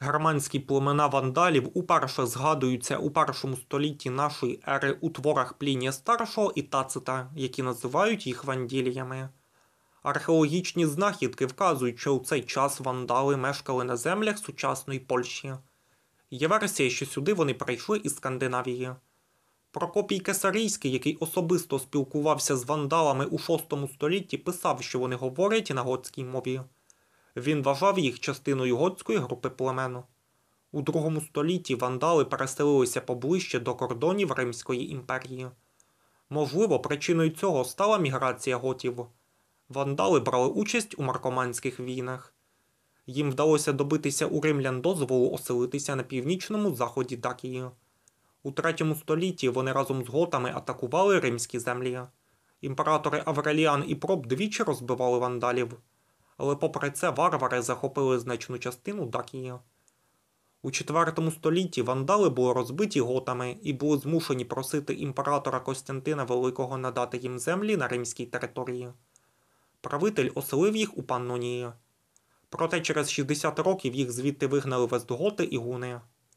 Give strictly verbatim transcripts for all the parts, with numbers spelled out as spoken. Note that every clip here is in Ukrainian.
Германські племена вандалів уперше згадуються у першому столітті нашої ери у творах Плінія Старшого і Тацита, які називають їх ванділіями. Археологічні знахідки вказують, що у цей час вандали мешкали на землях сучасної Польщі. Є версія, що сюди вони прийшли із Скандинавії. Прокопій Кесарійський, який особисто спілкувався з вандалами у шостому столітті, писав, що вони говорять на готській мові. Він вважав їх частиною готської групи племену. У другому столітті вандали переселилися поближче до кордонів Римської імперії. Можливо, причиною цього стала міграція готів. Вандали брали участь у маркоманських війнах. Їм вдалося добитися у римлян дозволу оселитися на північному заході Дакії. У третьому столітті вони разом з готами атакували римські землі. Імператори Авреліан і Проб двічі розбивали вандалів. Але попри це варвари захопили значну частину Дакії. У четвертому столітті вандали були розбиті готами і були змушені просити імператора Костянтина Великого надати їм землі на римській території. Правитель оселив їх у Паннонії. Проте через шістдесят років їх звідти вигнали вестготи і гуни.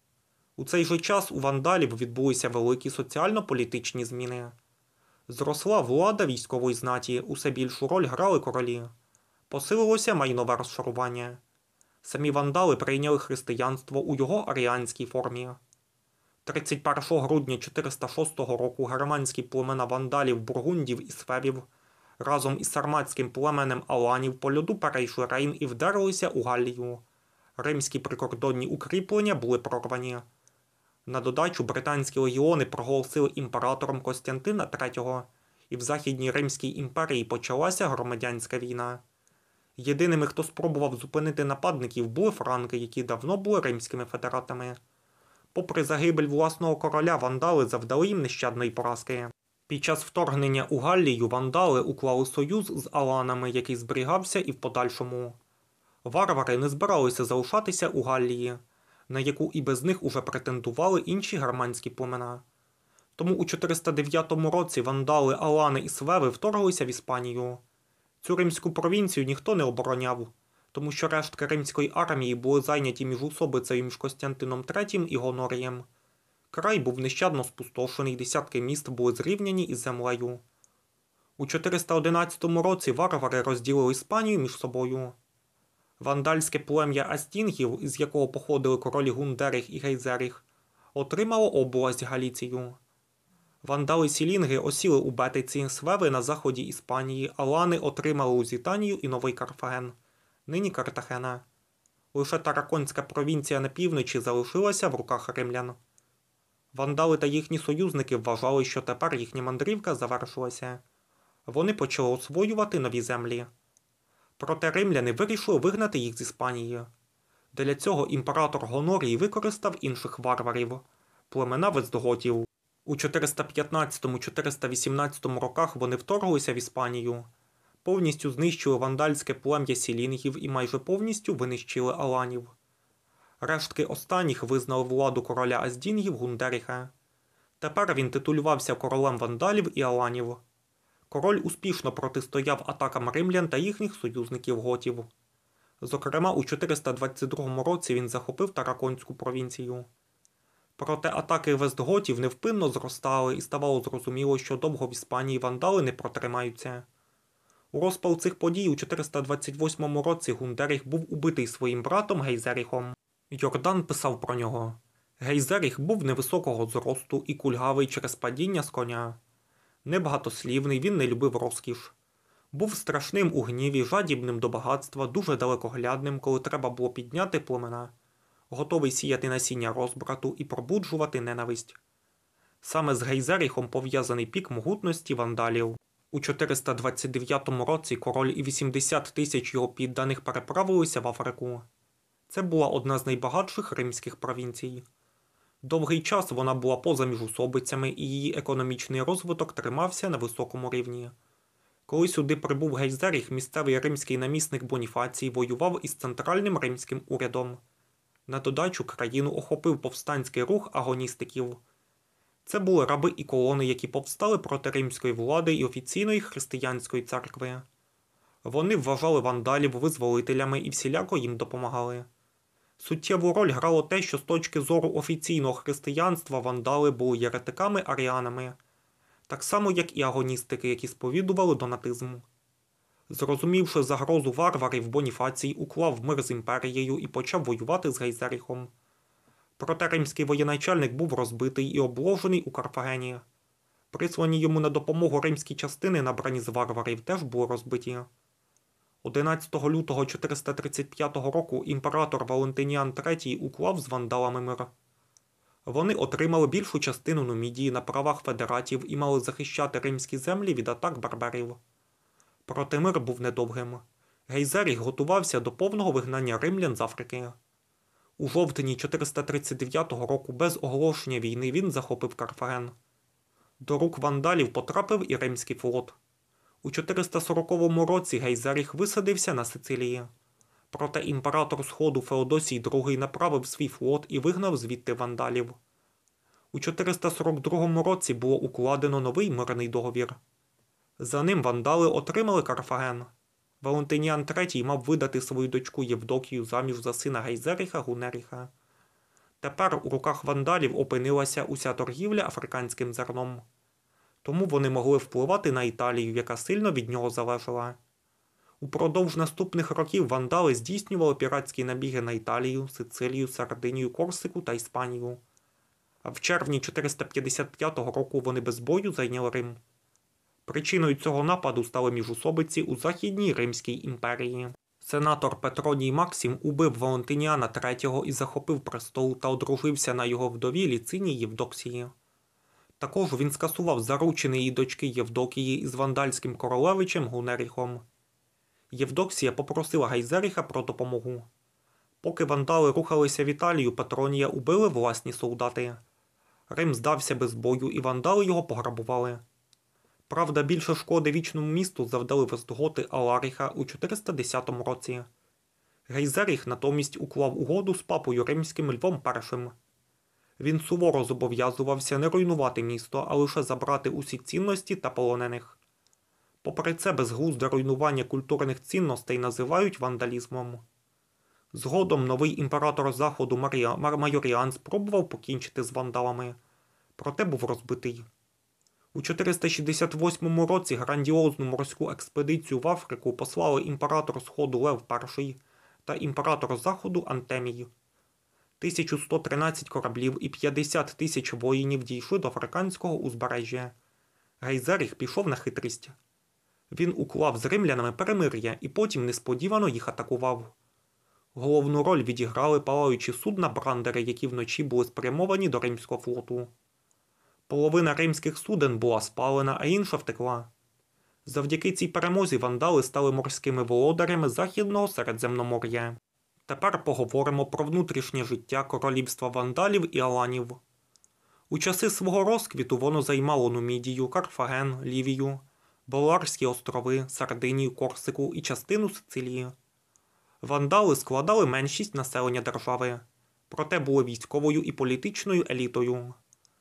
У цей же час у вандалів відбулися великі соціально-політичні зміни. Зросла влада військової знаті, усе більшу роль грали королі. Посилилося майнове розшарування. Самі вандали прийняли християнство у його аріанській формі. тридцять першого грудня чотириста шостого року германські племена вандалів, бургундів і свевів разом із сарматським племенем аланів по льоду перейшли Рейн і вдерлися у Галлію. Римські прикордонні укріплення були прорвані. На додачу британські легіони проголосили імператором Костянтина третього, і в Західній Римській імперії почалася громадянська війна. Єдиними, хто спробував зупинити нападників, були франки, які давно були римськими федератами. Попри загибель власного короля, вандали завдали їм нещадної поразки. Під час вторгнення у Галлію вандали уклали союз з аланами, який зберігався і в подальшому. Варвари не збиралися залишатися у Галлії, на яку і без них уже претендували інші германські племена. Тому у чотириста дев'ятому році вандали, алани і свеви вторглися в Іспанію. Цю римську провінцію ніхто не обороняв, тому що рештки римської армії були зайняті міжусобицею між Костянтином третім і Гонорієм. Край був нещадно спустошений, десятки міст були зрівняні із землею. У чотириста одинадцятому році варвари розділили Іспанію між собою. Вандальське плем'я Астінгів, із якого походили королі Гундерих і Гейзерих, отримало область Галіцію. Вандали-сілінги осіли у Бетиці, свеви на заході Іспанії, алани отримали Лузитанію і Новий Карфаген, нині Картахена. Лише Тараконська провінція на півночі залишилася в руках римлян. Вандали та їхні союзники вважали, що тепер їхня мандрівка завершилася. Вони почали освоювати нові землі. Проте римляни вирішили вигнати їх з Іспанії. Для цього імператор Гонорій використав інших варварів – племена вестготів. У чотириста п'ятнадцятому - чотириста вісімнадцятому роках вони вторглися в Іспанію. Повністю знищили вандальське плем'я сілінгів і майже повністю винищили аланів. Рештки останніх визнали владу короля Аздінгів Гундеріха. Тепер він титулювався королем вандалів і аланів. Король успішно протистояв атакам римлян та їхніх союзників-готів. Зокрема, у чотириста двадцять другому році він захопив Тараконську провінцію. Проте атаки вестготів невпинно зростали і ставало зрозуміло, що довго в Іспанії вандали не протримаються. У розпал цих подій у чотириста двадцять восьмому році Гундеріх був убитий своїм братом Гейзеріхом. Йордан писав про нього: «Гейзеріх був невисокого зросту і кульгавий через падіння з коня. Небагатослівний, він не любив розкіш. Був страшним у гніві, жадібним до багатства, дуже далекоглядним, коли треба було підняти племена, готовий сіяти насіння розбрату і пробуджувати ненависть. Саме з Гейзеріхом пов'язаний пік могутності вандалів. У чотириста двадцять дев'ятому році король і вісімдесят тисяч його підданих переправилися в Африку. Це була одна з найбагатших римських провінцій. Довгий час вона була поза міжусобицями, і її економічний розвиток тримався на високому рівні. Коли сюди прибув Гейзеріх, місцевий римський намісник Боніфацій воював із центральним римським урядом. На додачу країну охопив повстанський рух агоністиків. Це були раби і колони, які повстали проти римської влади і офіційної християнської церкви. Вони вважали вандалів визволителями і всіляко їм допомагали. Суттєву роль грало те, що з точки зору офіційного християнства вандали були єретиками-аріанами, так само як і агоністики, які сповідували донатизм. Зрозумівши загрозу варварів, Боніфацій уклав мир з імперією і почав воювати з Гейзеріхом. Проте римський воєначальник був розбитий і обложений у Карфагені. Прислані йому на допомогу римські частини, набрані з варварів, теж були розбиті. одинадцятого лютого чотириста тридцять п'ятого року імператор Валентиніан третій уклав з вандалами мир. Вони отримали більшу частину Нумідії на правах федератів і мали захищати римські землі від атак барбарів. Проте мир був недовгим. Гейзеріх готувався до повного вигнання римлян з Африки. У жовтні чотириста тридцять дев'ятого року без оголошення війни він захопив Карфаген. До рук вандалів потрапив і римський флот. У чотириста сороковому році Гейзеріх висадився на Сицилії. Проте імператор Сходу Феодосій другий направив свій флот і вигнав звідти вандалів. У чотириста сорок другому році було укладено новий мирний договір. За ним вандали отримали Карфаген. Валентиніан третій мав видати свою дочку Євдокію заміж за сина Гейзеріха Гунеріха. Тепер у руках вандалів опинилася уся торгівля африканським зерном. Тому вони могли впливати на Італію, яка сильно від нього залежала. Упродовж наступних років вандали здійснювали піратські набіги на Італію, Сицилію, Сардинію, Корсику та Іспанію. А в червні чотириста п'ятдесят п'ятого року вони без бою зайняли Рим. Причиною цього нападу стали міжусобиці у Західній Римській імперії. Сенатор Петроній Максим убив Валентиніана третього і захопив престол та одружився на його вдові Ліцинії Євдоксії. Також він скасував заручини її дочки Євдокії із вандальським королевичем Гунеріхом. Євдоксія попросила Гейзеріха про допомогу. Поки вандали рухалися в Італію, Петронія убили власні солдати. Рим здався без бою і вандали його пограбували. Правда, більше шкоди вічному місту завдали вестготи Аларіха у чотириста десятому році. Гейзеріх натомість уклав угоду з папою римським Львом І. Він суворо зобов'язувався не руйнувати місто, а лише забрати усі цінності та полонених. Попри це, безглузде руйнування культурних цінностей називають вандалізмом. Згодом новий імператор Заходу Марія, Майоріан спробував покінчити з вандалами, проте був розбитий. У чотириста шістдесят восьмому році грандіозну морську експедицію в Африку послали імператор Сходу Лев І та імператор Заходу Антемій. тисяча сто тринадцять кораблів і п'ятдесят тисяч воїнів дійшли до африканського узбережжя. Гейзеріх пішов на хитрість. Він уклав з римлянами перемир'я і потім несподівано їх атакував. Головну роль відіграли палаючі судна брандери, які вночі були спрямовані до римського флоту. Половина римських суден була спалена, а інша втекла. Завдяки цій перемозі вандали стали морськими володарями Західного Середземномор'я. Тепер поговоримо про внутрішнє життя королівства вандалів і аланів. У часи свого розквіту воно займало Нумідію, Карфаген, Лівію, Баларські острови, Сардинію, Корсику і частину Сицилії. Вандали складали меншість населення держави, проте були військовою і політичною елітою.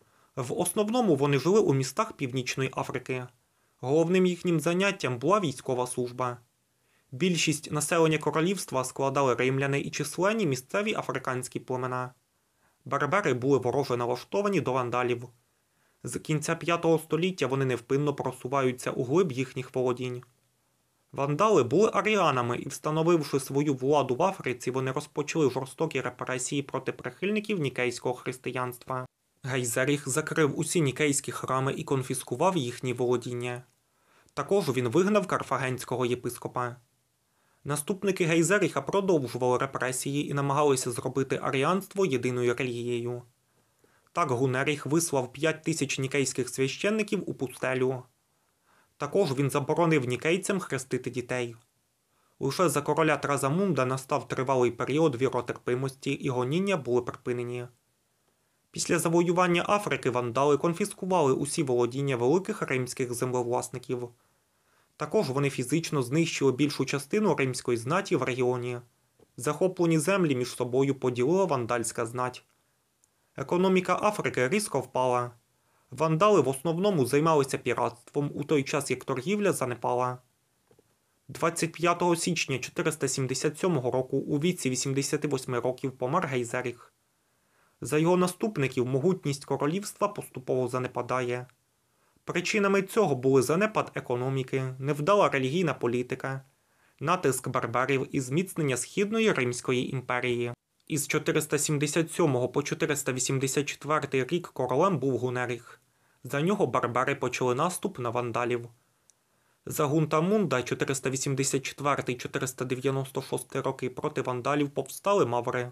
В основному вони жили у містах Північної Африки. Головним їхнім заняттям була військова служба. Більшість населення королівства складали римляни і численні місцеві африканські племена. Бербери були вороже налаштовані до вандалів. З кінця п'ятого століття вони невпинно просуваються у глиб їхніх володінь. Вандали були аріанами і, встановивши свою владу в Африці, вони розпочали жорстокі репресії проти прихильників нікейського християнства. Гейзеріх закрив усі нікейські храми і конфіскував їхні володіння. Також він вигнав карфагенського єпископа. Наступники Гейзеріха продовжували репресії і намагалися зробити аріанство єдиною релігією. Так Гунеріх вислав п'ять тисяч нікейських священників у пустелю. Також він заборонив нікейцям хрестити дітей. Лише за короля Тразамунда настав тривалий період віротерпимості і гоніння були припинені. Після завоювання Африки вандали конфіскували усі володіння великих римських землевласників. Також вони фізично знищили більшу частину римської знаті в регіоні. Захоплені землі між собою поділила вандальська знать. Економіка Африки різко впала. Вандали в основному займалися піратством, у той час як торгівля занепала. двадцять п'ятого січня чотириста сімдесят сьомого року у віці вісімдесят вісім років помер Гейзеріх. За його наступників могутність королівства поступово занепадає. Причинами цього були занепад економіки, невдала релігійна політика, натиск барбарів і зміцнення Східної Римської імперії. Із чотириста сімдесят сьомого по чотириста вісімдесят четвертий рік королем був Гунеріх. За нього барбари почали наступ на вандалів. За Гунтамунда чотириста вісімдесят четвертий - чотириста дев'яносто шостий роки проти вандалів повстали маври.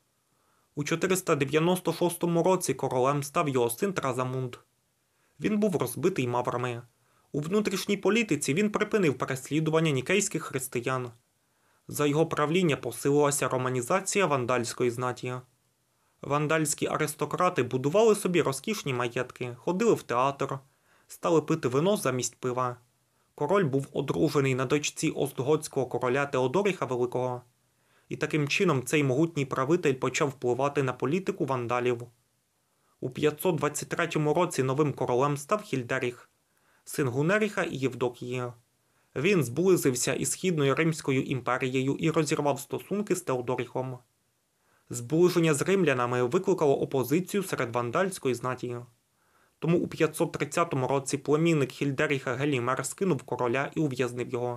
У чотириста дев'яносто шостому році королем став його син Тразамунд. Він був розбитий маврами. У внутрішній політиці він припинив переслідування нікейських християн. За його правління посилилася романізація вандальської знаті. Вандальські аристократи будували собі розкішні маєтки, ходили в театр, стали пити вино замість пива. Король був одружений на дочці остготського короля Теодоріха Великого. І таким чином цей могутній правитель почав впливати на політику вандалів. У п'ятсот двадцять третьому році новим королем став Хільдеріх, син Гунеріха і Євдокії. Він зблизився із Східною Римською імперією і розірвав стосунки з Теодоріхом. Зближення з римлянами викликало опозицію серед вандальської знаті. Тому у п'ятсот тридцятому році племінник Хільдеріха Гелімер скинув короля і ув'язнив його.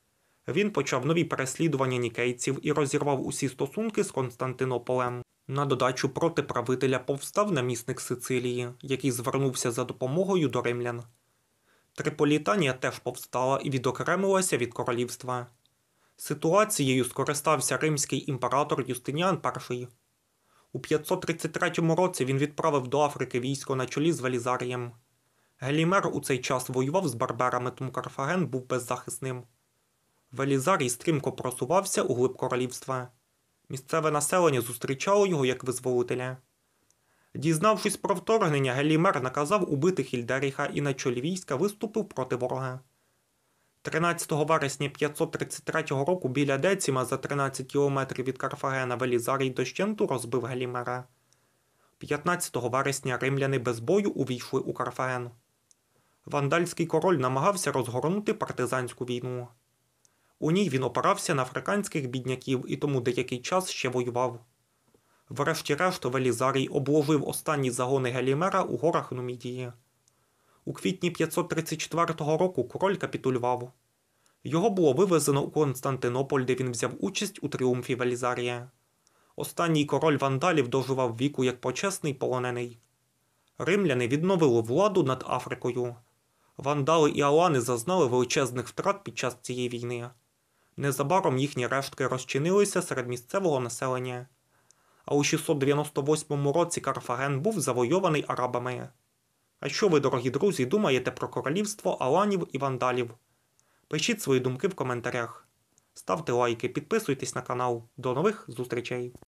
Він почав нові переслідування нікейців і розірвав усі стосунки з Константинополем. На додачу проти правителя повстав намісник Сицилії, який звернувся за допомогою до римлян. Триполітанія теж повстала і відокремилася від королівства. Ситуацією скористався римський імператор Юстиніан І. У п'ятсот тридцять третьому році він відправив до Африки військо на чолі з Велізарієм. Гелімер у цей час воював з барбарами, тому Карфаген був беззахисним. Велізарій стрімко просувався у глиб королівства. Місцеве населення зустрічало його як визволителя. Дізнавшись про вторгнення, Гелімер наказав убити Хільдеріха і на чолі війська виступив проти ворога. тринадцятого вересня п'ятсот тридцять третього року біля Деціма за тринадцять кілометрів від Карфагена Велізарій дощенту розбив Гелімера. п'ятнадцятого вересня римляни без бою увійшли у Карфаген. Вандальський король намагався розгорнути партизанську війну. У ній він опирався на африканських бідняків і тому деякий час ще воював. Врешті-решт Велізарій обложив останні загони Гелімера у горах Нумідії. У квітні п'ятсот тридцять четвертого року король капітулював. Його було вивезено у Константинополь, де він взяв участь у тріумфі Велізарія. Останній король вандалів доживав віку як почесний полонений. Римляни відновили владу над Африкою. Вандали і алани зазнали величезних втрат під час цієї війни. Незабаром їхні рештки розчинилися серед місцевого населення. А у шістсот дев'яносто восьмому році Карфаген був завойований арабами. А що ви, дорогі друзі, думаєте про королівство аланів і вандалів? Пишіть свої думки в коментарях. Ставте лайки, підписуйтесь на канал. До нових зустрічей!